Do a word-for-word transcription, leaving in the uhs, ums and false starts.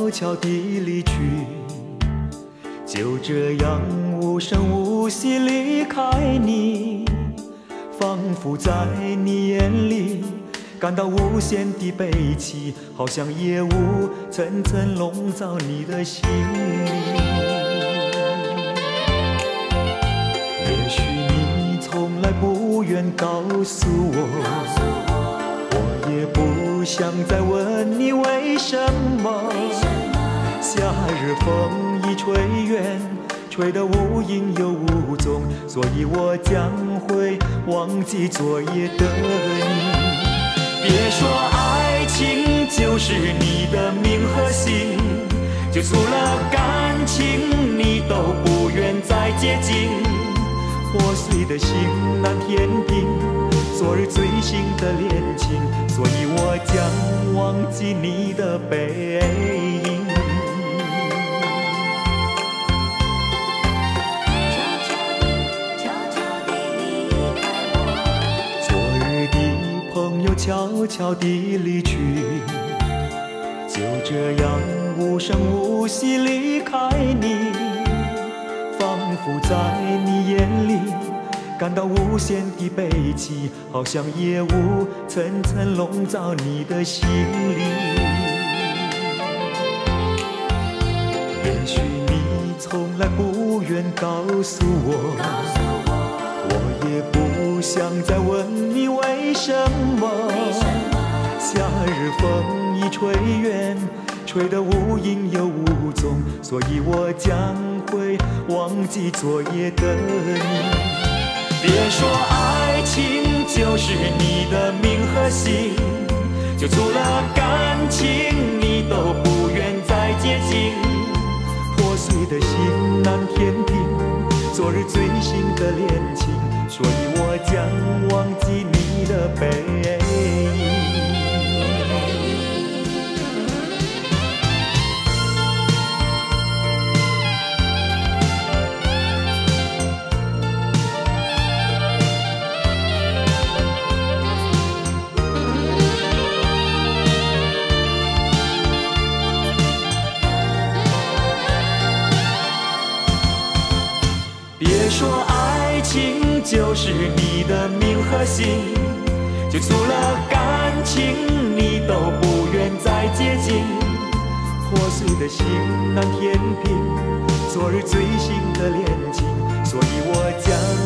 悄悄地离去，就这样无声无息离开你，仿佛在你眼里感到无限的悲戚，好像夜雾层层笼罩你的心里。也许你从来不愿告诉我，我也不想再问你为什么。夏日风一吹远，吹得无影又无踪，所以我将会忘记昨夜的你。别说爱情就是你的命和心，就除了感情你都不愿再接近。破碎的心难填平昨日最新的恋情，所以我将忘记你的背影。悄悄地离去，就这样无声无息离开你，仿佛在你眼里感到无限的悲戚，好像夜雾层层笼罩你的心里。也许你从来不愿告诉我，我也不想再问你为什么。夏日风一吹远，吹得无影又无踪，所以我将会忘记昨夜的你。别说爱情就是你的命和心，就除了感情你都不愿再接近。破碎的心难填平昨日最新的恋情，所以我将忘记你的背影。别说爱情就是你的命和心，就除了感情你都不愿再接近。破碎的心难填平昨日最新的恋情，所以我将